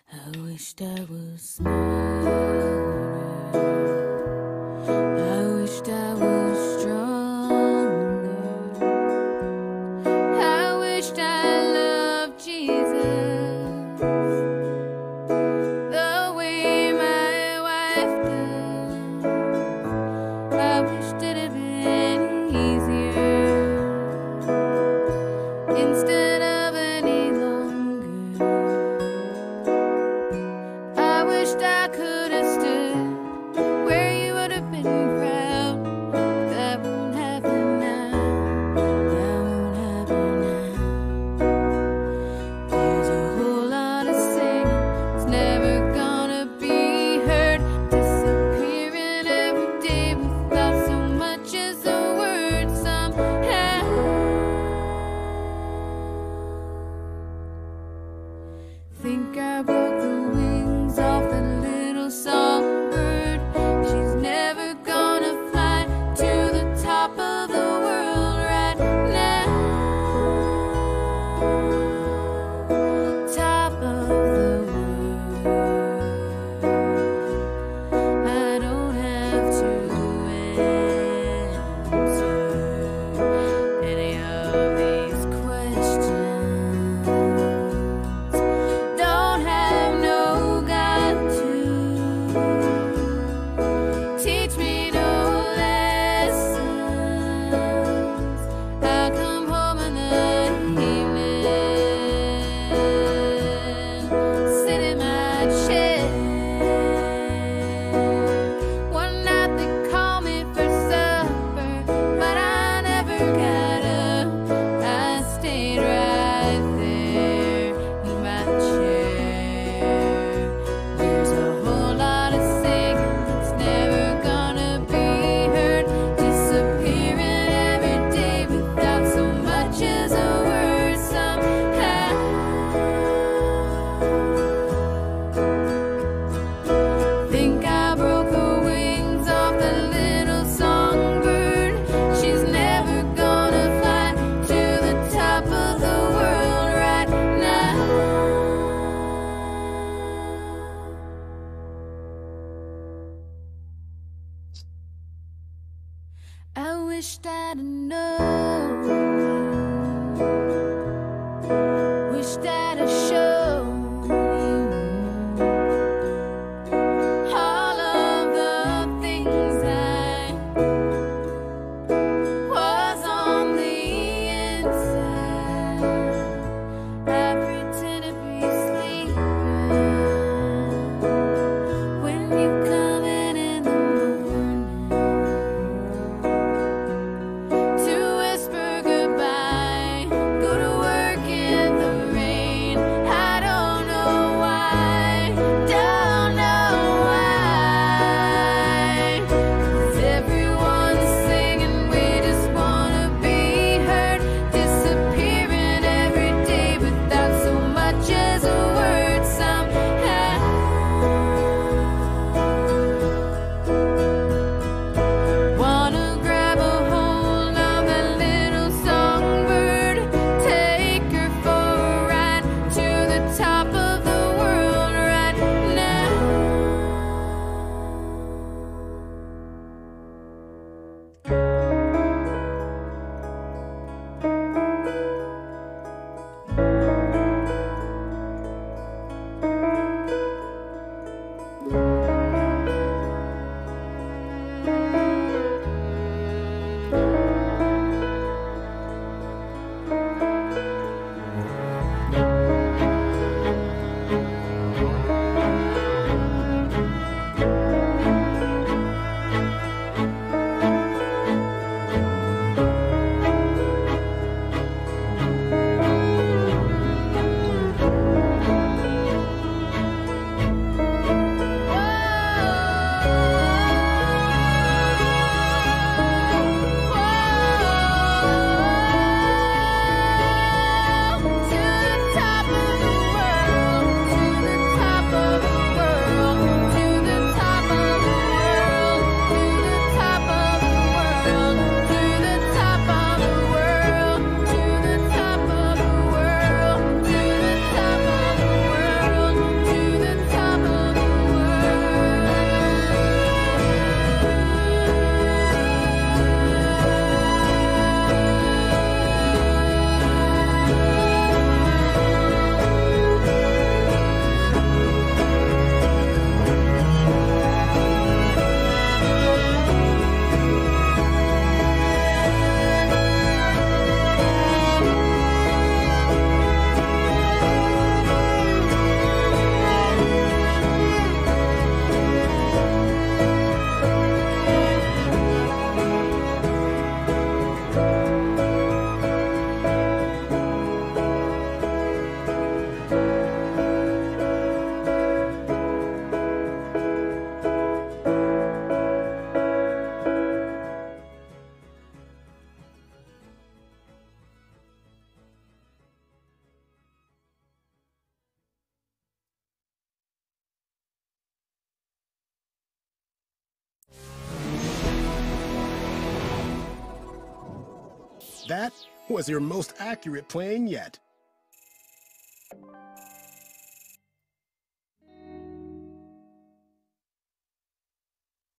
I wished I was smarter. I wished I was stronger. I wished I loved Jesus the way my wife does. I wished it had been easier instead of any longer. I wished I could have stood where you would have been proud. That won't happen now. That won't happen now. There's a whole lot of singing that's never gonna be heard, disappearing every day without so much as a word somehow. Think I broke the wings off the little songbird. She's never gonna fly to the top of the world right now. Top of the world. I don't have to answer any of these questions. Don't have no God to teach me no lessons. I come home in the evening, sit in my chair. One night they called me for supper, but I never got up. I stayed right there in my chair. There's a whole lot of singing that's never gonna be heard, disappearing every day without so much as a word somehow. Think I broke the wings off the little songbird. She's never gonna fly to the top of the world right now. I wished I'd known. Wished I'd have shown you all of the things I was on the inside. I pretend to be sleeping when you come in the morning to whisper goodbye, go to work in the rain. That was your most accurate playing yet.